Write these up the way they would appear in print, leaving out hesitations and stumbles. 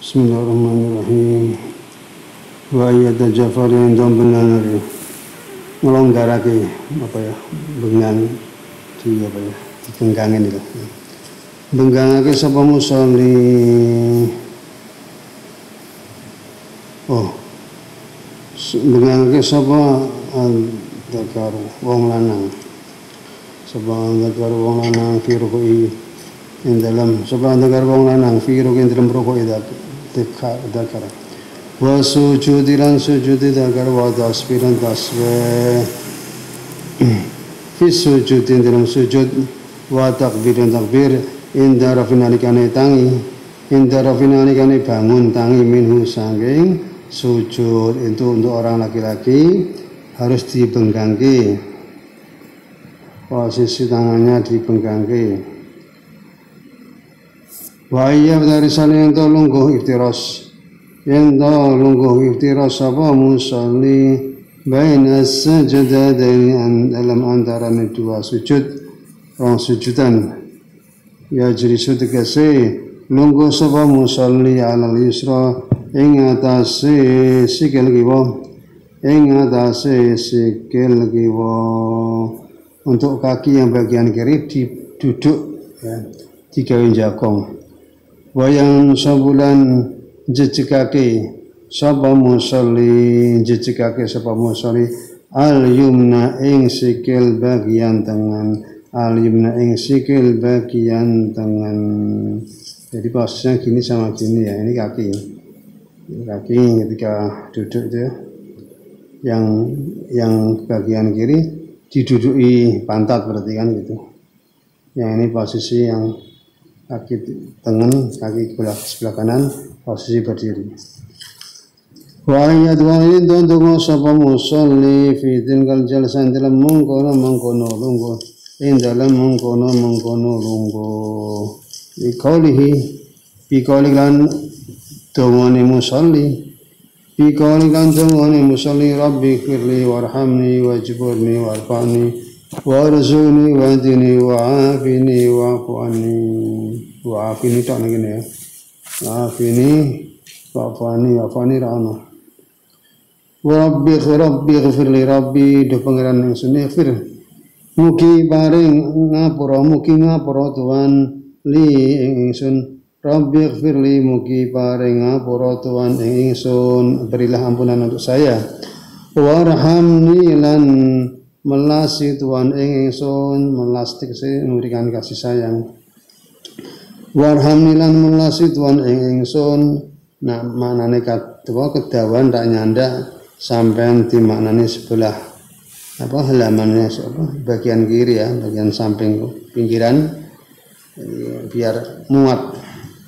Bismillahirrahmanirrahim. Wa ayyata Jafar yang benar melonggarake bengan di benggangin itu. Benggangake sapa musolli. Benggangake sapa dzakar wong lanang. Sapa dzakar wong lanang fi ruku'i ing dalam sapa dzakar wong lanang fi ruku'i dalam ruku'i dzakar. Wa sujudilan sujudi dzakar wa tasbiran tasbih. Fi sujudin dalam sujud wa takbiran takbir inda rafinalikane tangi inda rafinalikane bangun tangi minhu saking sujud. Itu untuk orang laki-laki harus dibenggangke, posisi tangannya dibenggangke. Wa iya dari saling ento lungguh iftiras ento lungguh iftiras apa musolli baina sajadain dalam antara dua sujud rong sujudan ya jadi tegese lungguh sapa musolli alal yusra ing atase sikil kiwa ing atase sikil kiwa. Untuk kaki yang bagian kiri duduk ya, digawe jagong. Wayang sabulan jejegake sapa musolli jejegake sapa musolli al yumna ing sikil bagian tangan al yumna ing sikil bagian tangan. Jadi posisinya gini sama gini ya, ini kaki ketika duduk itu ya. Yang bagian kiri diduduki pantat berarti kan gitu. Yang ini posisi yang kaki tangan, kaki sebelah kanan posisi berdiri. Wa ayat untuk sapa musolli fi tilkal jalsan dalam mengkono lungguh ing dalam mengkono lungguh bikaulikan dongane musolli rabbi firli warhamni wajburni warfa'ni warzuqni wahdini wa'afini wa'afini tak gini ya. Wa'afini wa'afani ra'ana. Rabbi ghafirli rabbi do pangeran ingsun ighfir. Mugi paring ngapura Tuhan li ingsun. Rabbi ghafirli mugi paring ngapura Tuhan ingsun, berilah ampunan untuk saya. Warhamni lan melasi Tuhan ingsun, melastik memberikan kasih sayang. Warhamni lan melasi Tuhan ingsun. Nah, maknane kedawan tak nyanda sampai di maknane sebelah halamannya bagian kiri ya, bagian samping pinggiran, biar muat.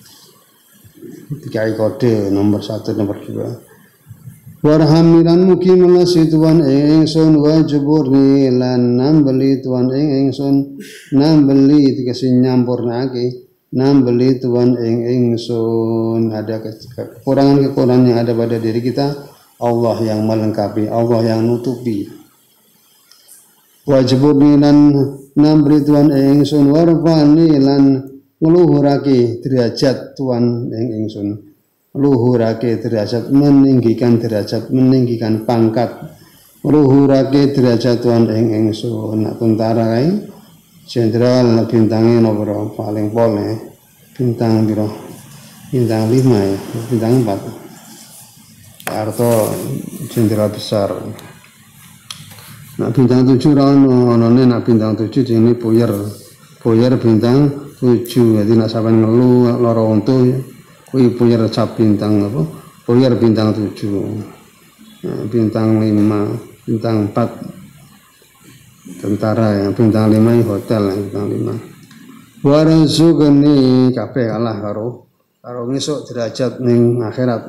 Tiga kode nomor 1 nomor 2. Warhamilan mugi melasi Tuhan ingsun wajburni lan nambeli Tuhan ingsun nambeli dikasih nyampurnake nambeli Tuhan ingsun. Ada kekurangan yang ada pada diri kita, Allah yang melengkapi, Allah yang nutupi. Wajburni lan nambeli Tuhan ingsun warfani lan ngluhurake derajat Tuhan ingsun. Luhurake derajat, meninggikan pangkat. Luhurake derajat Tuhan ingsun. Nak tentara kae jenderal bintangnya nomor paling pol ya. Bintang 5 ya, bintang 4. Arto jenderal besar. Nak bintang 7 ra ono nak bintang 7 jenenge boyer bintang 7. Jadi nak sampean ngelu lara untu kuwi boyer cap bintang boyer bintang 7. Nah, bintang 5, bintang 4 tentara ya, bintang 5 hotel ya, bintang 5. Warzuqni kabeh kalah karo ngesuk derajat ning akhirat.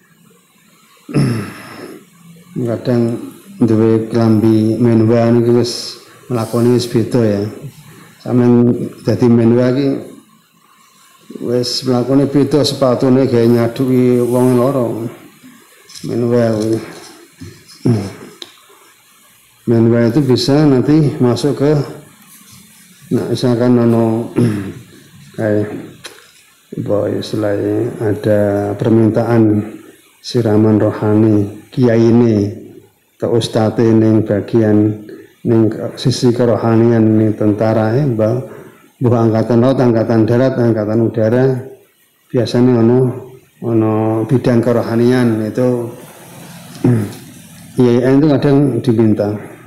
Kadang duwe klambi menwa niku wis nglakoni wis beda ya. Sampeyan dadi menwa iki wis mlakune beda, sepatune gawe nyaduki wong loro. Menwa itu bisa nanti masuk ke misalkan ono kayak bahwa istilahnya ada permintaan siraman rohani kiai ini atau ustadz ini bagian ning sisi kerohanian ning tentara bahwa angkatan laut, angkatan darat, angkatan udara biasanya ono bidang kerohanian itu IAIN itu kadang diminta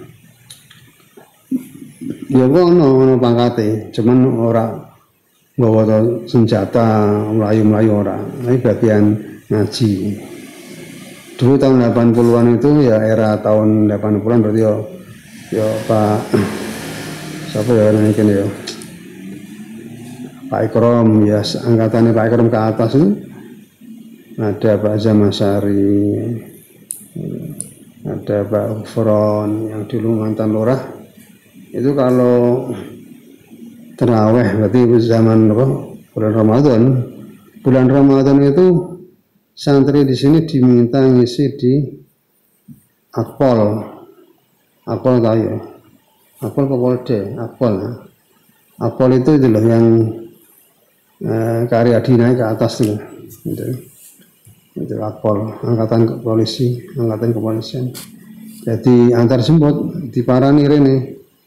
ya kok ono pangkate cuman ora bawa senjata melayu-melayu orang, ini bagian ngaji. Dulu tahun 80-an itu ya era tahun 80-an berarti ya Pak siapa ya namanya ya Pak Ikrom ya angkatannya Pak Ikrom ke atas itu ada Pak Zamasari, ada Pak Ufron yang dulu mantan lurah itu kalau terawih berarti zaman bulan Ramadan itu santri di sini diminta ngisi di akpol tahu ya akpol itu loh yang karya naik ke atas tuh itu akpol angkatan kepolisian jadi antar sembut diparani rene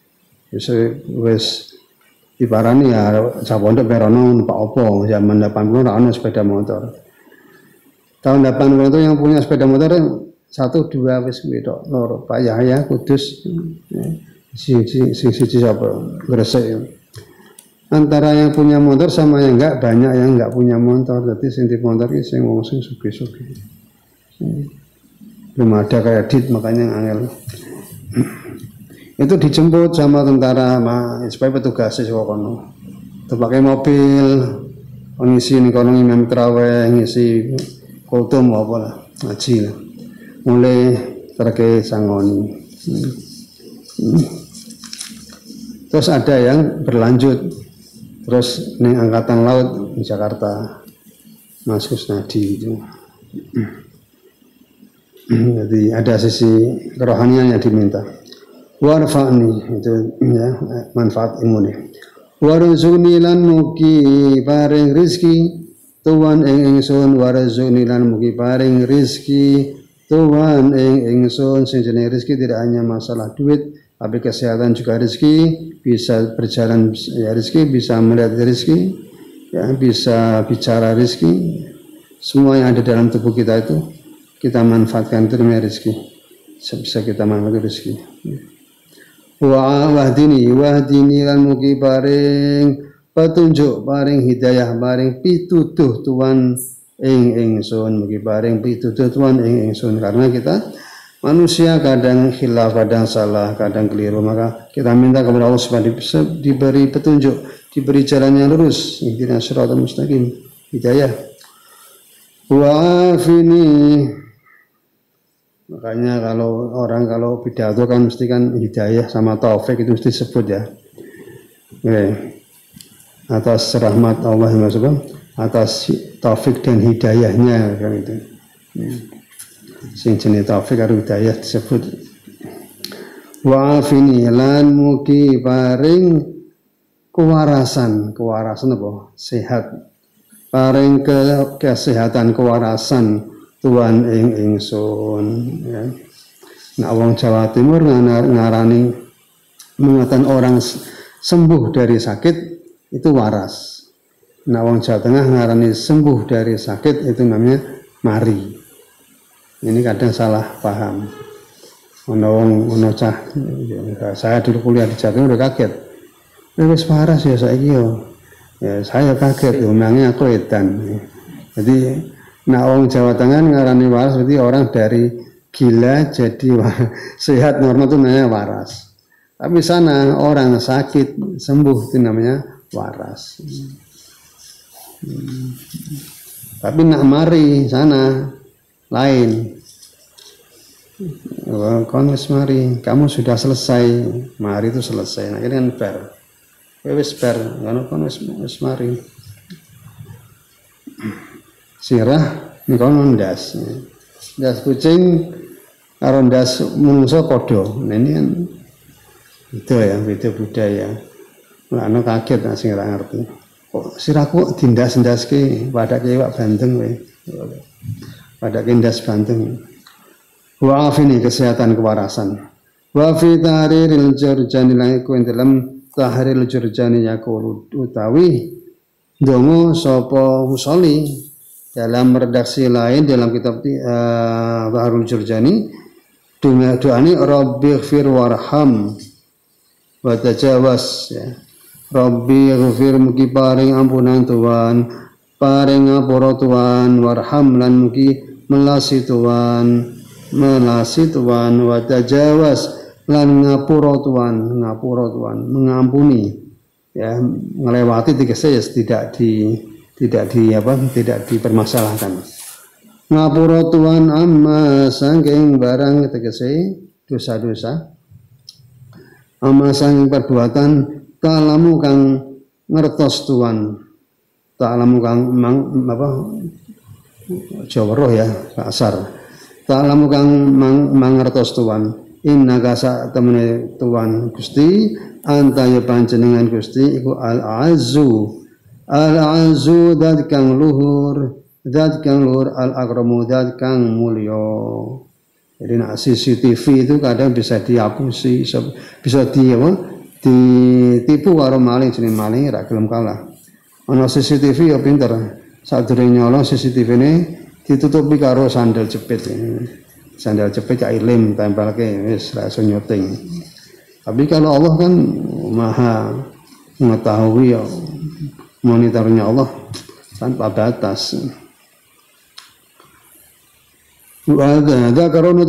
wis diparani ya sapondok berono Pak Opo zaman 80 ana sepeda motor. Tahun 80 itu yang punya sepeda motor 1 2 wis wedok loro Pak Yahya Kudus siji siapa Gresik. Antara yang punya motor sama yang enggak banyak yang enggak punya motor. Jadi sing di motor iki sing wong sing sugih-sugih. Belum ada kredit makanya angel. Itu dijemput sama tentara supaya petugas sih kono. Pakai mobil, ngisi nih kono imam terawih, ngisi kultum apa lah, ngaji lah. Mulai terkait sangoni. Terus ada yang berlanjut, terus nih angkatan laut di Jakarta, Mas Kusnadi itu. Jadi ada sisi kerohanian yang diminta. Warfa'ni itu ya manfaat ilmu nih. Warzuqni lan mugi paring rizki tuwan ing ingsun warzuqni lan mugi paring rizki tuwan ing ingsun sing jenenge rizki tidak hanya masalah duit tapi kesehatan juga rizki bisa berjalan ya rizki bisa melihat rizki ya bisa bicara rizki semua yang ada dalam tubuh kita itu kita manfaatkan itu namanya rizki bisa kita manfaatkan rizki. Wahdini lan mugi paring petunjuk paring hidayah paring pitutuh tuan ing ingsun mugi paring pitutuh tuan ing ingsun karena kita manusia kadang khilaf kadang salah kadang keliru maka kita minta kepada Allah supaya diberi petunjuk diberi jalan yang lurus ihdinas siratal mustaqim hidayah wa'afini. Makanya kalau pidato kan mesti kan hidayah sama taufik itu mesti disebut ya. Atas rahmat Allah maksudnya atas taufik dan hidayahnya kan itu. Sing jenis taufik atau hidayah disebut. Wa'afini lan mugi paring kewarasan apa? Sehat. Paring kesehatan kewarasan tuan ing ingsun ya. Nah wong Jawa Timur ngarani mengatakan orang sembuh dari sakit itu waras. Nah wong Jawa Tengah ngarani sembuh dari sakit itu namanya mari. Ini kadang salah paham. Ono cah saya dulu kuliah di Jawa Timur udah kaget. Wis waras ya saiki yo. Ya saya kaget umangnya aku edan. Jadi nah orang Jawa Tengah ngarani waras berarti orang dari gila jadi sehat normal itu namanya waras. Tapi sana orang sakit sembuh itu namanya waras. Tapi nak mari sana lain. Konus mari, kamu sudah selesai. Mari itu selesai. Nah ini kan ber. Wis ber, konus mari. Sirah nikono ndas kucing karo ndas menungso kodo. Nah ini kan itu ya beda budaya. Lah ana kaget nak sing ora ngerti. kok siraku dindas-ndaske padake iwak bandeng kowe. Padake ndas bandeng. Wa afini kesehatan kewarasan. Wa fi tahriril jurjani lan iku dalam tahriril jurjani yaqulu utawi dongo sapa musolli dalam redaksi lain dalam kitab Baharul Jurjani doani Rabbighfir warham wa tajawaz ya. Rabbighfir mugi paring ampunan Tuhan, paring ngapura Tuhan, warham lan mugi melasi Tuhan wa tajawaz lan ngapura Tuhan, mengampuni ya, ngelewati tegese tidak dipermasalahkan. Ngapura Tuhan amma saking barang tegese dosa-dosa, amma saking perbuatan ta'lamu kang ngertos Tuhan, ta'lamu kang Jawa roh ya kasar, ta'lamu kang mangertos Tuhan, innaka sak temene Tuhan Gusti anta ya panjenengan Gusti iku al-azzu dat kang luhur al-akramu dat kang mulya. Jadi nak CCTV itu kadang bisa dihapusi, bisa ditipu karo maling, jeneng maling ra gelem kalah. Ana CCTV ya pinter, sadurunge nyolong CCTV ini ditutupi karo sandal jepit. Sandal jepit cak ilim tempelke wis ra iso nyoting. Tapi kalau Allah kan maha mengetahui ya, monitornya Allah tanpa batas. Dzakarunu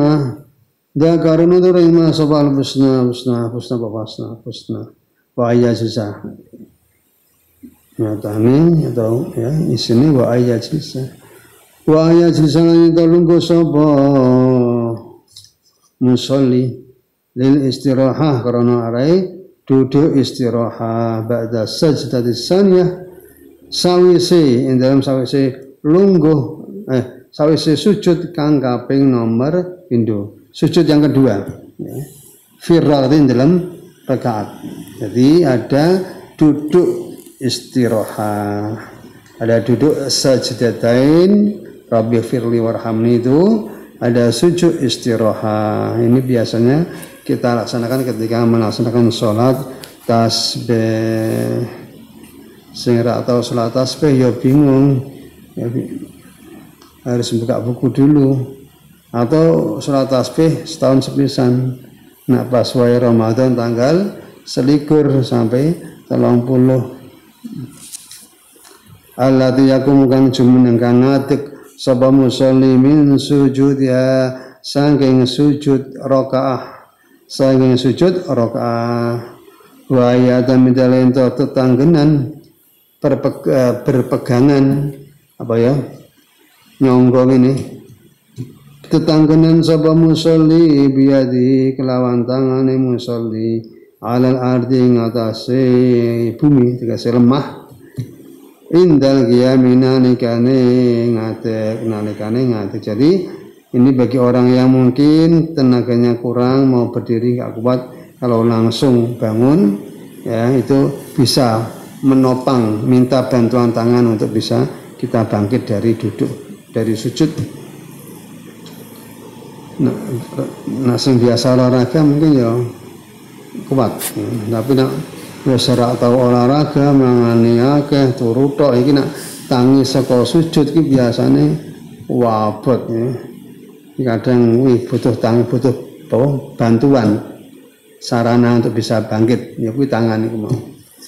terima sabal husna wa ayyajza. Nyatane atau ya isine wa ayyajza. Wa ayyajza lan lungguh sapa musolli lil istirahah karena arai duduk istirahah ba'da sajdati saniyah sawise sawise sujud kang kaping nomor pindho, sujud yang kedua ya. Firraqatin dalam rakaat. Jadi ada duduk istirahah, ada duduk sajdatain Rabbighfirli warhamni, itu ada sujud istirahah. Ini biasanya kita laksanakan ketika melaksanakan sholat tasbih. Sing ra tau sholat tasbih ya bingung ya, harus buka buku dulu, atau sholat tasbih setahun sepisan. Nah pas wae Ramadan tanggal 21 sampai 30. Allati yakum kang jumeneng kang ngadeg sapa musolli min sujud ya saking sujud rakaah, wa ayatan midalento tetanggenan berpegangan apa ya, nyonggong ini tetanggenan sapa musolli biadi kelawan tangane musolli alal ardi ngatasé bumi, tegese lemah indal qiyamina nalikane ngadeg. Jadi ini bagi orang yang mungkin tenaganya kurang, mau berdiri gak kuat, kalau langsung bangun ya itu bisa menopang, minta bantuan tangan untuk bisa kita bangkit dari duduk, dari sujud. Nah sing biasa olahraga mungkin ya kuat, tapi nak wis ora tau olahraga mangane akeh turu tok iki nak tangi saka sujud ki biasane wabot ya. Kadang butuh bantuan sarana untuk bisa bangkit ya kuwi tangan iku mau.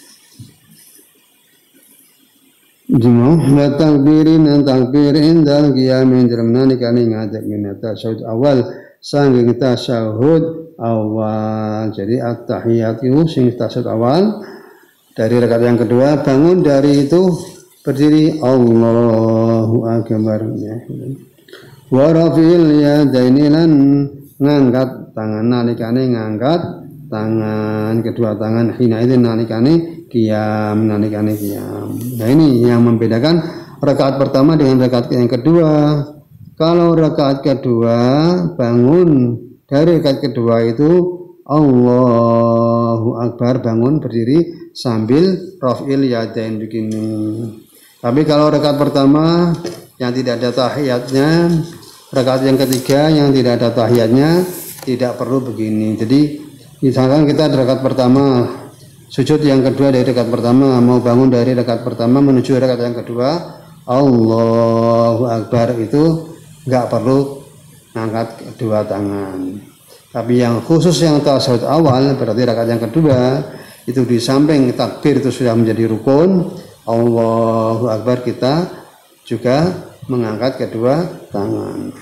Jumlah takbirin dan takbirin dan qiyamin jermani kali ngadek minata syahud awal sanging tasyahud awal. Jadi at-tahiyat itu sing tasyahud awal dari rakaat yang kedua, bangun dari itu berdiri Allahu akbar ya. Wa rafil yadaini lan ngangkat tangan nalikane ngangkat tangan, kedua tangan hina itu nalikane qiyam. Nah ini yang membedakan rakaat pertama dengan rakaat yang kedua. Kalau rakaat kedua bangun dari rakaat kedua itu Allahu Akbar, bangun berdiri sambil raf'il yadain begini. Tapi kalau rakaat pertama yang tidak ada tahiyatnya, rakaat yang ketiga yang tidak ada tahiyatnya tidak perlu begini. Jadi misalkan kita rakaat pertama, sujud yang kedua dari rakaat pertama, mau bangun dari rakaat pertama menuju rakaat yang kedua, Allahu Akbar, itu nggak perlu angkat kedua tangan. Tapi yang khusus yang tasyahud awal berarti rakaat yang kedua itu di samping takbir itu sudah menjadi rukun, Allahu Akbar, kita juga mengangkat kedua tangan.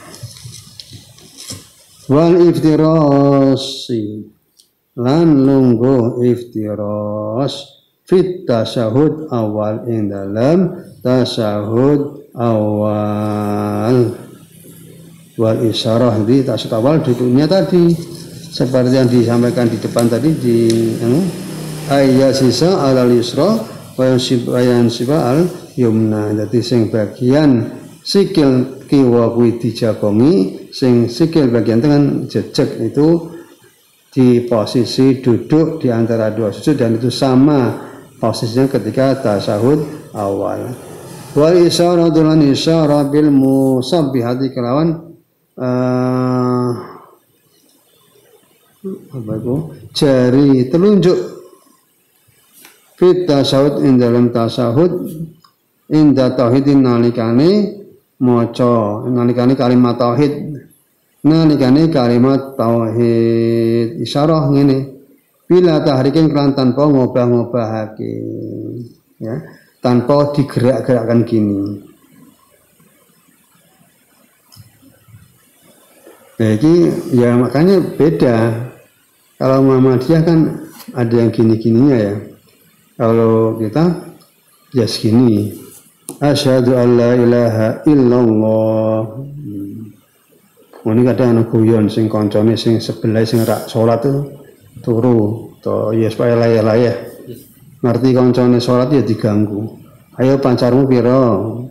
Wal iftirasi lan lungguh iftiras fit tasyahud awal ing dalam tasyahud awal. Wal isyarah di tasyahud awal duduknya tadi seperti yang disampaikan di depan tadi di ayat sisa alal yusra wayan siba al yumna. Jadi sing bagian sikil kiwa kuwi dijagongi, sing sikil bagian tengah jejeg itu di posisi duduk di antara dua sujud, dan itu sama posisinya ketika tasyahud awal. Wal isyarah lan isyarah bil musabbihati kelawan apa itu? Jari telunjuk fit tasyahud ing dalam tasyahud inda tauhidin nalikane maca, nalikane kalimat tauhid, nalikane kalimat tauhid. Isyarah ngene, bila tahrikin kelan tanpa ngobah-ngobahake, ya, tanpa digerak-gerakkan gini. Jadi ya makanya beda. Kalau Muhammadiyah kan ada yang gini-gininya ya. Kalau kita ya segini. Asyhadu an la ilaha illallah. Ini kadang anak guyon sing koncone sing sebelah sing rak salat tuh turu to ya supaya layah-layah. Ngerti koncone salat ya diganggu. Ayo pancarmu pira?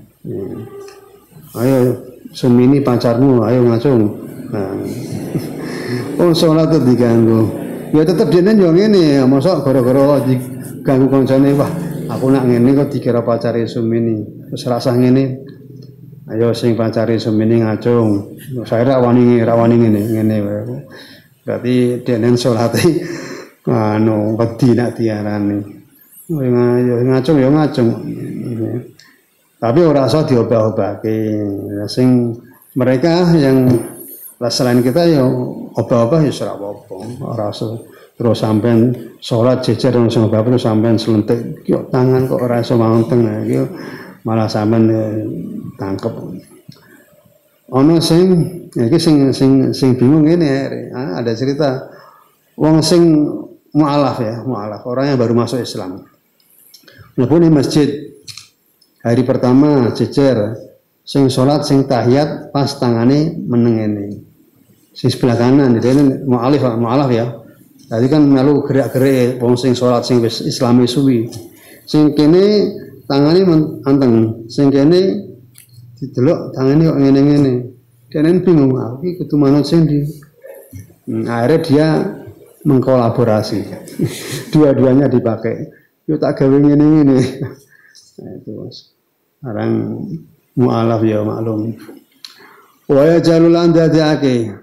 Ayo sumini pancarmu, ayo ngacung. Nah, oh sholat itu diganggu, ya tetap dia yang ini, masa gara-gara diganggu koncone, wah aku nak ngene kok dikira pacare sumini, terus rasah ngene, ayo sing pacare sumini ngacung, saya rawani ngene, berarti dia sholat anu wedi nak diarani, ngacung ya ngacung, tapi ora usah diobah-obahke, sing mereka yang selain kita ya obah-obah ya ora apa-apa, ora terus sampean salat jejer langsung obah terus sampean selentik yo tangan kok ora iso manteng iki malah sampean tangkep. Ana sing iki sing bingung ngene, ada cerita wong sing mualaf orang yang baru masuk Islam. Mlebu di masjid hari pertama jejer, sing salat sing tahiyat pas tangane meneng ngene. Sing sebelah kanan itu mu'alaf ya. Tadi kan melu gerak-gerik wong sing salat sing wis Islami suwi. Sing kene tangane anteng, sing kene didelok tangane kok ngene-ngene. Dene bingung, iki kudu manut sing ndi. Akhirnya dia mengkolaborasi. Dua-duanya dipakai. Yo tak gawe ngene-ngene. Nah itu Mas. Sekarang mu'alaf ya maklum. Wa yajalulan dadake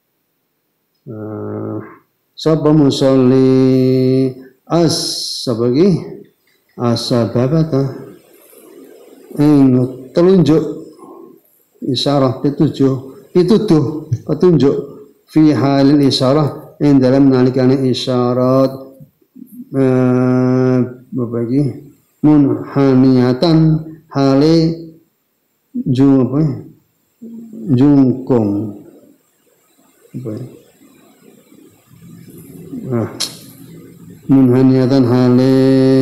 sapa musolli as-sabagi asbabata ing telunjuk isyarah pituduh petunjuk fi halil isyarah ing dalam nalikane isyarat bagi munhaniyatan hale jungkong munhaniyatan hale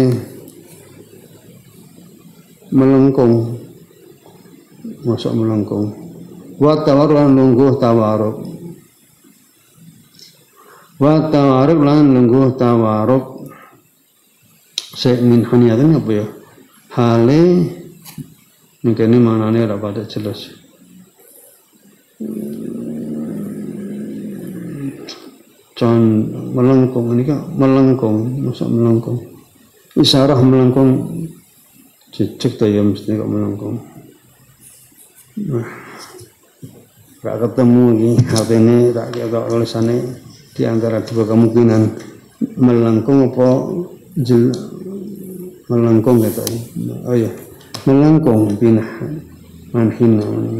melengkung, masuk melengkung. Wa tawarruk lan lungguh tawarruk. Wa tawarruk lan lungguh tawarruk. Sek munhaniyatan apa ya? Hale ini manane ora pada jelas. Con melengkung ini kan melengkung, masa melengkung. Isyarah melengkung, cicik tuh ya mesti kok melengkung. Nah, gak ketemu lagi hal ini tak kira tulisannya di antara dua kemungkinan melengkung apa melengkung gitu. Oh ya, melengkung pinah manhina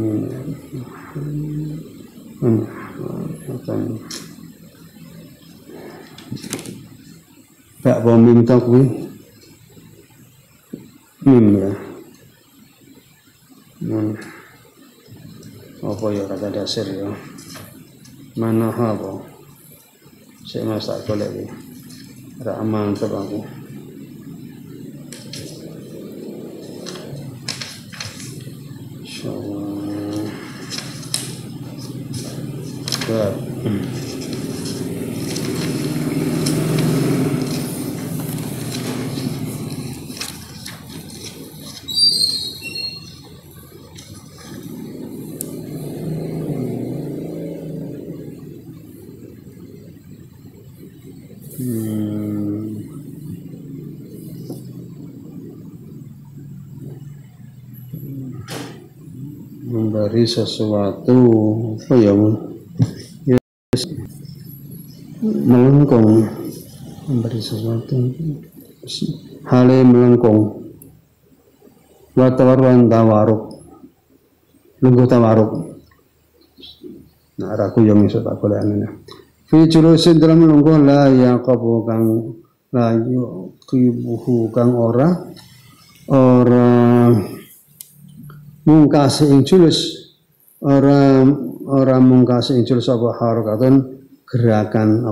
tak mau minta kuih mim ya apa ya kata dasar ya mana apa saya mas tak boleh ya ramal untuk aku insyaallah baik. Memberi sesuatu apa ya yes. Melengkung memberi sesuatu hale melengkung watawarwan tawaruk lungguh tawaruk nah raku yang iso tak boleh ana fi julusin dalam lungguh la yaqabu kang la yuqibuhu kang ora mungkasi ing julus ora mungkasi ing julus apa harakatun gerakan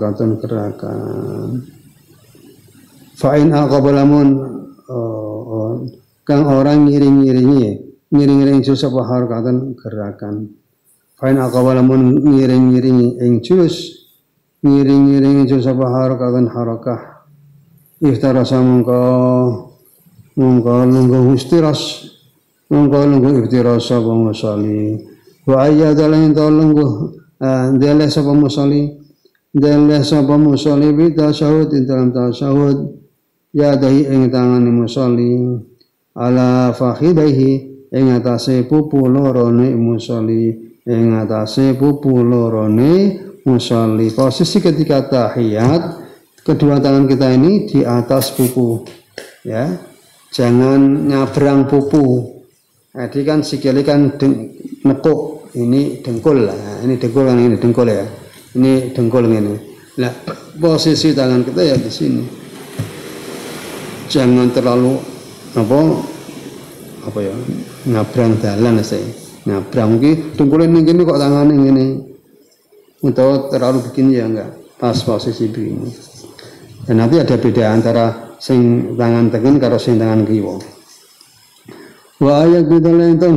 fa'in aqabalamun kang orang ngiring-ngiring julus apa harakatun gerakan fa'in aqabalamun ngiring-ngiring ing julus julus apa harakatun harakah iftarasa mungko lungguh istiras lungguh iftirasa apa musali wa ayyadalan lungguh dele sapa musali bita syahud dalam tasyahud ya dahi ing tangane musali ala fakhidaihi ing atase pupu lorone musali posisi ketika tahiyat kedua tangan kita ini di atas pupu ya jangan nyabrang pupu. Jadi kan sikile kan nekuk ini dengkul lah, ini dengkul kan ini dengkul ya, ini dengkul ini. Nah posisi tangan kita ya di sini, jangan terlalu apa ya nyabrang dalan saya, nyabrang mungkin dengkul ini gini kok tangan ini, untuk terlalu begini ya enggak pas posisi begini. Dan nanti ada beda antara sing tangan tengen karo sing tangan kiwa. Wa ayat bidalain itu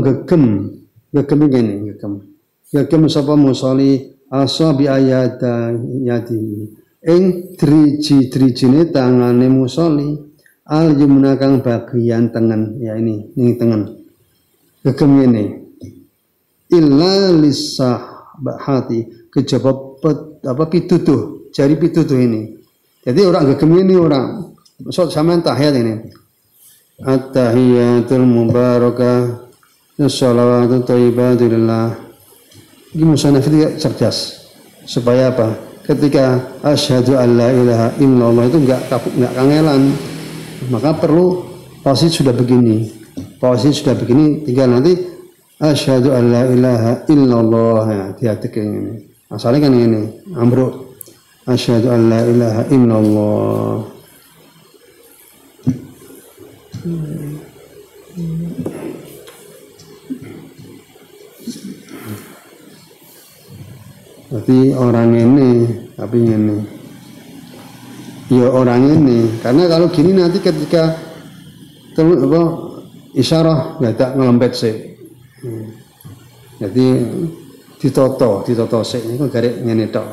gegem sapa musoli asabi ayat yadi ing driji-drijine tangane musoli al yumna kang bagian tengen ya ini tengen gegem ini illa lisahbahati kejaba pitutuh jari pitutuh ini jadi orang gegem ini orang sampean tahiyat ini at-tahiyatul mubarakah as-salawatu thayyibatu lillah. Ini musannaf itu cerdas supaya apa? Ketika asyhadu alla ilaha illallah itu enggak kangelan. Maka perlu posisi sudah begini. Tinggal nanti asyhadu alla ilaha illallah ya diatik ini. Asalnya kan ini ambruk asyhadu alla ilaha illallah. Berarti orang ini tapi ini ya orang ini karena kalau gini nanti ketika isyarah nggak tak ngelempet sih jadi ditoto sih itu garik ngene tok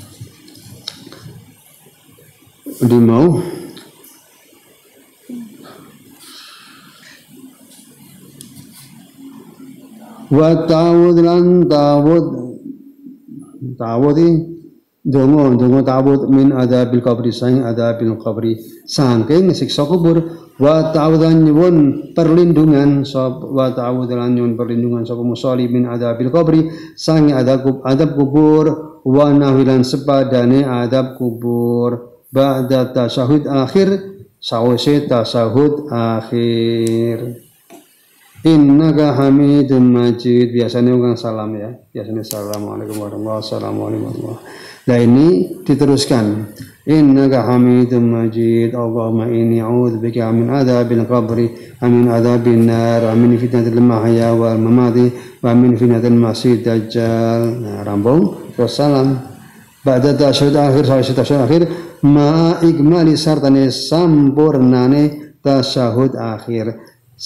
di mau wa ta'awud lan ta'awud ini dongo ta'awud min adabil qabri saking adabil qabri saking siksa kubur wa ta'awudan nyuwun perlindungan wa ta'awudan nyuwun perlindungan sapa musolli min adabil qabri saking adab kubur wa nahwilan sepadane adab kubur ba'da tasyahud akhir sawise tasyahud akhir. Innaka hamidun majid. Biasanya orang salam ya. Biasanya assalamualaikum warahmatullahi wabarakatuh. Nah ini diteruskan. Innaka hamidun majid. Allahumma inni a'udzubika min adzabil qabri wa min adzabin nar wa min fitnatil mahya wal mamati wa min fitnatil masih dajjal. Nah, rambung terus salam. Ba'da tasyahud akhir tasyahud akhir ma ikmali sartane sampurnane tasyahud akhir.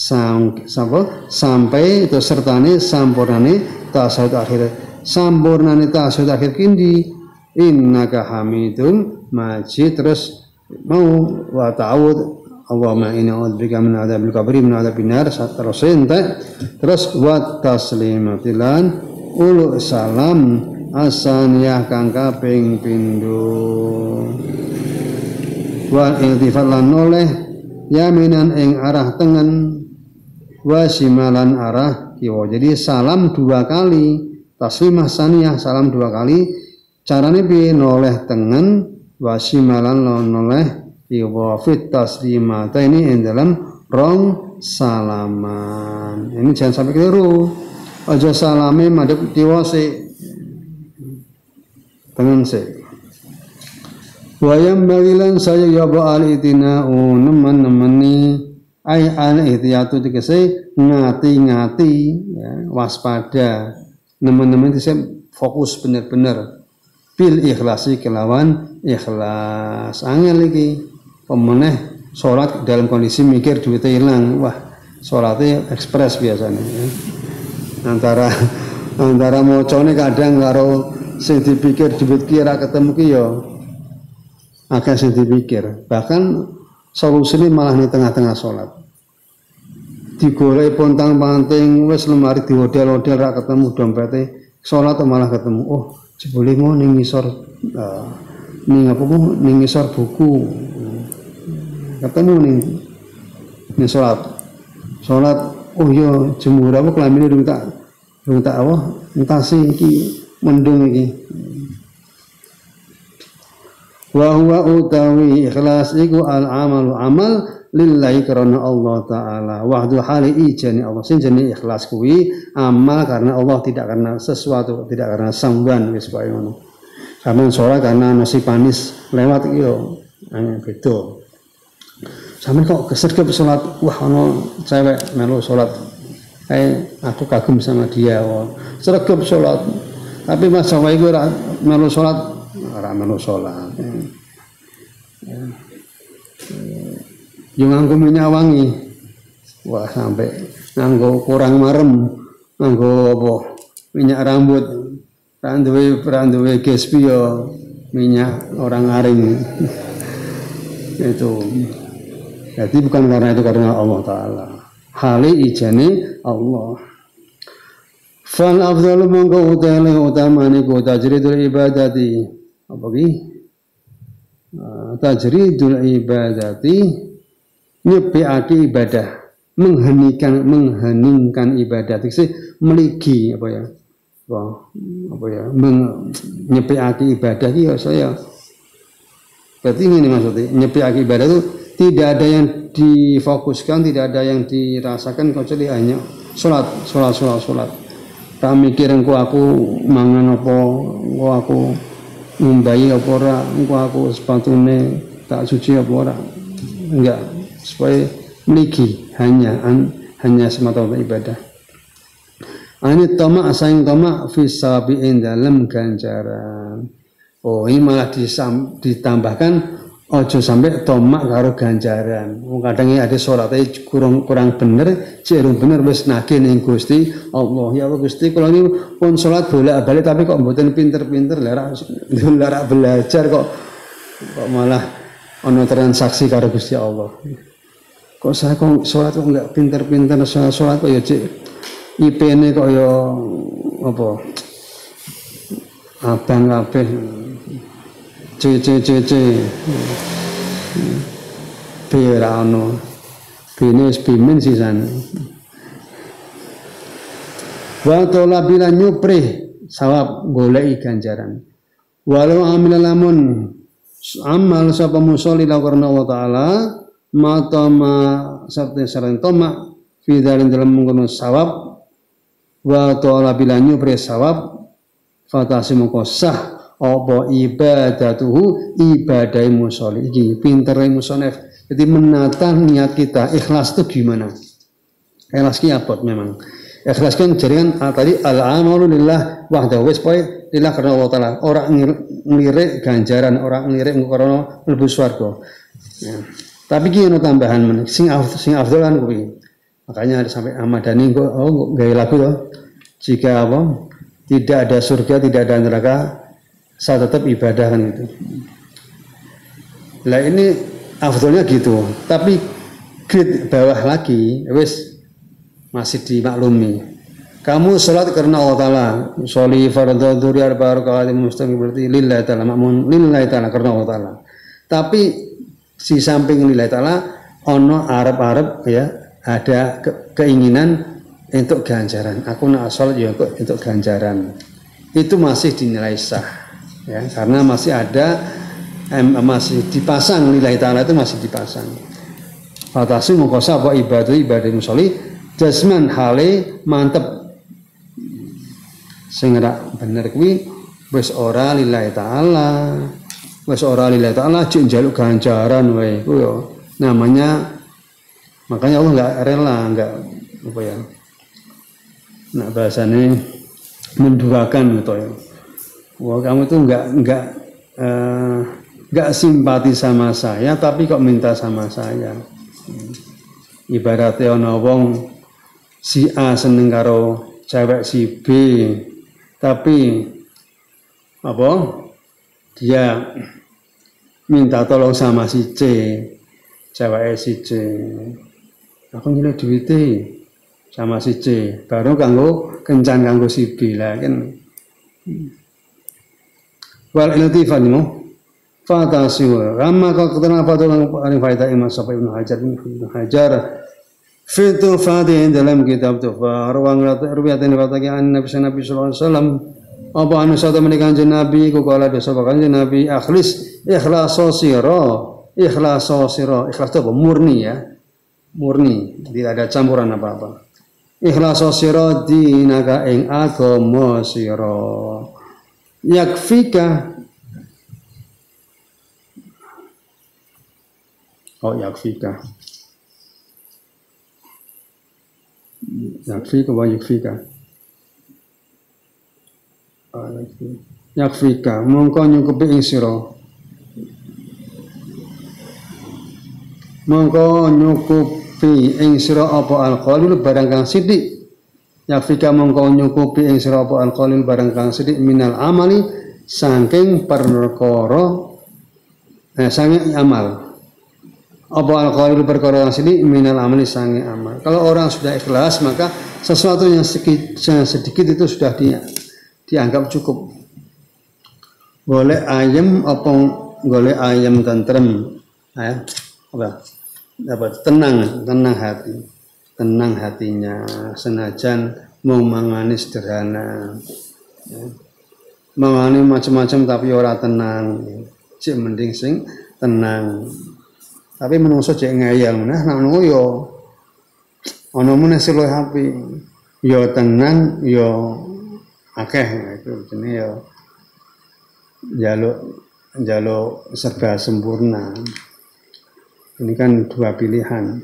Sampai itu sertane sampurnane tasyahud akhir sampurnane tasyahud akhir kindi innaka hamidun majid terus mau wa ta'awud Allahumma inni a'udzubika min adzabil qabri min adzabin nar terus ente terus wa taslimatilan ulu salam asaniyah kang kaping pindho wal iltifat lan oleh yaminan ing arah tengen wa shimalan arah kiwa. Jadi salam 2 kali, taslimah saniyah salam 2 kali. Carane piye noleh tengen wa shimalan noleh kiwa fit taslimata ini ing dalam rong salaman. Ini jangan sampai keliru. Aja salame madhep kiwa sik. Tengen sik. Wayam bagilan saya ya al-itina'u nemen-nemeni ai al-ihtiyatu tegese ngati-ngati ya, waspada nemen-nemen itu fokus bener-bener bil ikhlasi kelawan ikhlas angel iki pemeneh salat dalam kondisi mikir duitnya hilang wah salatnya ekspres biasanya ya. antara mocone kadang karo sing dipikir duit kira ketemu ki ya agak sing dipikir bahkan solusinya malah di tengah-tengah sholat digolek pontang-panting wes lemari diodel-odel rak ketemu dompetnya sholat malah ketemu oh jebule mau ning ngisor ning apa mau ning ngisor buku ketemu ning sholat oh iya jemur apa kelamine durung tak apa entasi iki mendung iki wa huwa utawi ikhlas iku al amalu amal lillahi karena Allah taala wahdu hali ijani Allah sing jenenge ikhlas kuwi amal karena Allah tidak karena sesuatu tidak karena samban wis kaya ngono sampeyan salat karena nasi panis lewat iki yo beda sampeyan kok kesergep salat wah ono cewek melu salat aku kagum sama dia sergep salat tapi mas sawae iku ora melu salat ora melu salat yo nganggo minyak wangi wah sampai nganggo kurang marem nganggo apa minyak rambut randuwe gespi yo minyak orang aring itu jadi bukan karena itu karena Allah Ta'ala hali ijane Allah fal afdalu mongko utamane ku tajridul ibadati apa ki tajridul ibadati nyepiake ibadah mengheningkan ibadah itu meligi apa ya nyepiake ibadah iki ya saya berarti ini maksudnya nyepiake ibadah itu tidak ada yang difokuskan tidak ada yang dirasakan kecuali hanya sholat tak mikir engko aku mangan apa engko aku ngumbahi apa ora engko aku sepatune tak suci apa ora enggak supaya meligi hanya semata-mata ibadah ini tamak saing tamak fi sabiin dalam ganjaran oh ini malah ditambahkan ojo sampai tomak karo ganjaran. Kadang ada sholatnya kurang bener, cerung bener wis nagih ning Gusti Allah. Ya Allah Gusti, kalau ini pun sholat bolak-balik tapi kok mboten pinter-pinter lara belajar kok malah ono transaksi karo Gusti Allah. Kok saya kok sholat kok enggak pinter-pinter sholat kok ya cek IP-ne kok ya apa abang kabeh C B ora ono bine wis bimin sisan wa talabila nyuprih sawab goleki ganjaran walau amil lamun amal sapa musolli karena Allah taala matama sabda sareng toma fi dalam mengkono sawab wa talabila nyuprih sawab fatasimu sah apa ibadatuhu ibadai musolli iki pintere musonef. Jadi menata niat kita ikhlas itu gimana? Ikhlas ki abot memang. Ikhlas kan jaringan tadi al-amalu lillah wahdahu wis poe lillah karena Allah taala. Ora ngelirik ganjaran, ora ngelirik karena mlebu swarga. Ya. Tapi ki ono tambahan meneh sing afdal kan kuwi. Makanya ada sampai Ahmad Dhani kok gawe lagu to. Jika apa? Tidak ada surga, tidak ada neraka, saya tetap ibadah kan gitu. Lah ini afdolnya gitu, tapi grade bawah lagi, wis masih dimaklumi. Kamu sholat karena Allah Taala, sholi fardhu dzuri arba rakaat mustaqim berarti lillahi taala, makmun lillahi taala karena Allah Taala. Tapi di samping lillahi taala, ono arep-arep ya ada keinginan untuk ganjaran. Aku nak sholat ya untuk ganjaran. Itu masih dinilai sah, ya karena masih ada masih dipasang lillahi ta'ala itu masih dipasang. Fatasu mengkosa apa ibadah musolli jasman hale mantep sing ora bener kuwi wis ora lillahi ta'ala jek njaluk ganjaran wae ku yo namanya. Makanya Allah enggak rela, enggak apa ya, nah bahasanya menduakan gitu ya. Wah kamu tuh enggak simpati sama saya tapi kok minta sama saya. Ibaratnya ana wong si A seneng karo cewek si B tapi apa dia minta tolong sama si C, cewek si C. Aku nyilih duwite sama si C baru kanggo kencan kanggo si B lah kan. Wal iltifanimu fatasiwa ramma ka keterangan fatulan paling faedah Imam Syafi'i Ibnu Hajar fitul fatihin dalam kitab Tuhfah ruang ruwiyatin fataki an Nabi sallallahu alaihi wasallam apa anu satu menikah Nabi ku kala dosa kanjeng Nabi ikhlas itu murni ya, murni tidak ada campuran apa-apa. Ikhlas sira dinaka ing agama sira yakfika yakfika wa yakfika mongko nyukupi ing sira apa al-qalil barang kang sithik. Yakfika mongko nyukupi ing sira apa al-qalil barang kang sithik minal amali saking perkara saking amal. Apa al-qalil perkara yang sini minal amali sange amal. Kalau orang sudah ikhlas maka sesuatu yang sedikit itu sudah dianggap cukup. Boleh ayam apa boleh ayam tentrem, ya apa tenang hatinya senajan mau mangani sederhana, ya. Mangani macam-macam tapi ora tenang, cek mending sing tenang. Tapi menungso cek ngayal nah ngono yo ana meneh sing luwih apik yo tenang yo akeh itu jenenge yo njaluk serba sempurna. Ini kan dua pilihan.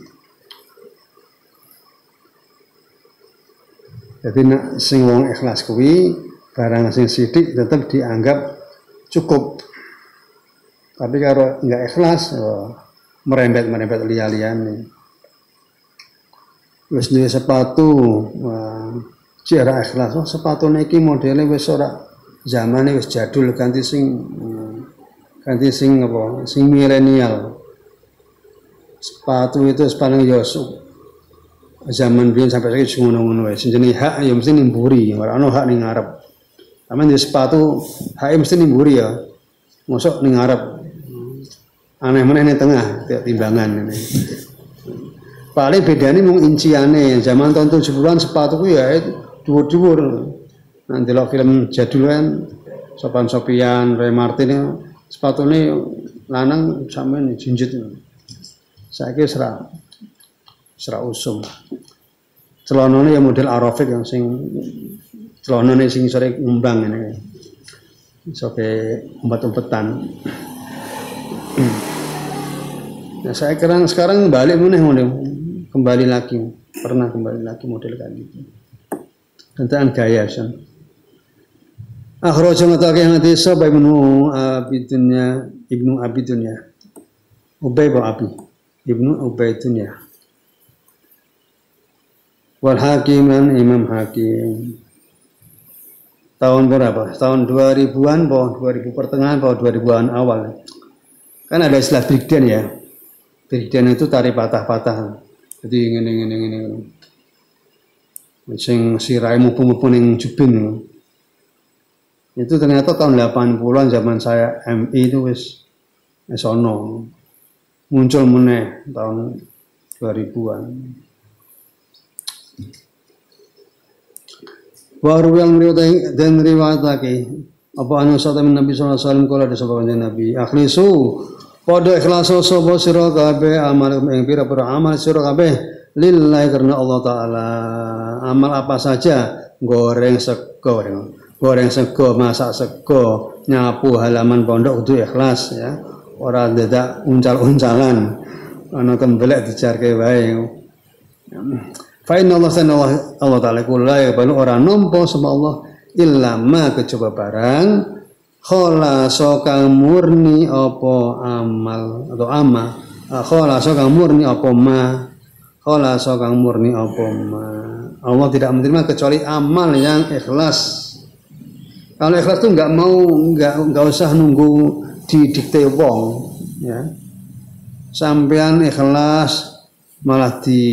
Jadi nak sing wong ikhlas kuwi barang sing sithik tetap dianggap cukup. Tapi kalau enggak ikhlas merembet liya-liyane. Wis duwe sepatu, cek ra ikhlas. Oh, sepatune iki modele wis ora zamane wis jadul ganti sing apa? Sing milenial. Sepatu itu paling yo zaman biyen sampai saiki ngono-ngono wae. Sing jenenge hak ya mesti nimburi, ora ono hak ning ngarep. Aman di sepatu hak mesti nimburi ya. mosok ning ngarep. Aneh meneh ning tengah timbangan ini. Paling bedane mung inciane. Zaman tahun 70-an sepatuku ya dhuwur-dhuwur. Nah, delok film jadul kan Sopan Sopian, Roy Martin sepatune lanang sampean jinjit. Saiki sera usum. Celanane ya model Arofik yang sing celanane sing sore ngembang ngene. Iso ke umpet-umpetan. Nah, saya sekarang balik meneh kembali lagi. Pernah kembali lagi model kayak gitu. Tentang gaya sen. Akhraj matake hadis sahaba Ibnu Abi Dunya. Ubay bin Abi. Ibnu Ubaidunnya. Wal Hakim dan Imam Hakim. Tahun berapa? Tahun 2000-an, 2000 pertengahan, 2000-an awal. Kan ada istilah brigden ya. Brigden itu tari patah-patah. Jadi ngene. Sing sirahe mupu-mupu ning jubin. Itu ternyata tahun 80-an zaman saya MI itu wis ono. Muncul meneh tahun 2000-an. Baru yang riwayatake apa anu satamin Nabi sallallahu alaihi wasallam kala disebutkan Nabi akhlisu padha ikhlas sapa sira kabeh amal ing pira-pira amal sira kabeh lillahi karena Allah taala. Amal apa saja, goreng sego, masak sego, nyapu halaman pondok kudu ikhlas ya. Ora dadak uncal-uncalan ana tembelek dijarke wae. Fa inna Allah taala kula ya banu ora nampa sama Allah illa ma kejaba barang khalasa kang murni apa amal atau ama khalasa kang murni apa ma khalasa kang murni apa ma. Allah tidak menerima kecuali amal yang ikhlas. Kalau ikhlas tuh nggak usah nunggu didikte wong ya. Sampean ikhlas malah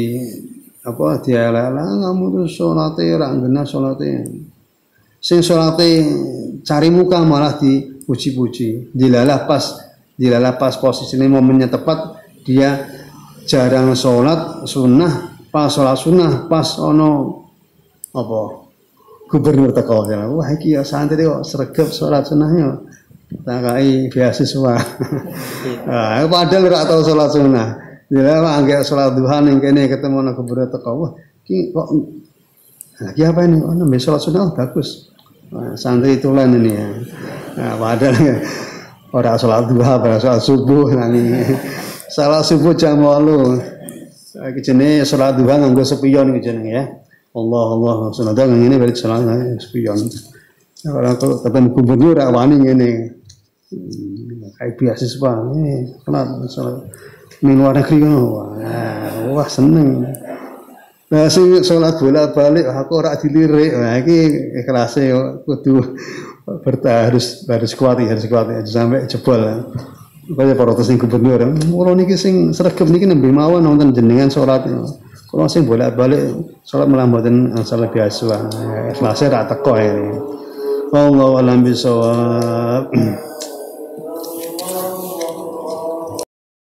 diala-ala kamu tuh salate ora ngena salate. Sing salate cari muka malah dipuji-puji. Dilalah pas posisinya momennya tepat dia jarang sholat sunnah pas sholat sunnah pas ono apa gubernur teko ya. Wah iki ya santri kok sregep sholat sunnahnya. Takai beasiswa. Ah, padahal ora tau sholat sunnah. Dia anggap sholat duha ning kene ketemu nang gubernur teko. Wah, iki kok lagi apa ini? Oh, nembe sholat sunnah bagus. Nah, santri tulen ini ya. Nah, padahal ora sholat duha, ora sholat subuh nang salat subuh jam 8. Iki jenenge sholat duha nganggo spion iki jenenge ya. Allah sholat duha ngene balik sholat spion. Kalau ketemu gubernur rak wani ngene. Kayak beasiswa kenapa sholat ning luar negeri ngono. Wah seneng. Nah sing sholat bolak-balik aku ora dilirik. Nah iki ikhlase kudu harus kuat sampai jebol. Kaya protes ning gubernur. Kula niki sing sregep niki nembe mawon wonten jenengan salat. Kula sing bolak-balik salat malah mboten salat biasa. Ikhlase ra teko ini. Wallahu a'lam bishawab.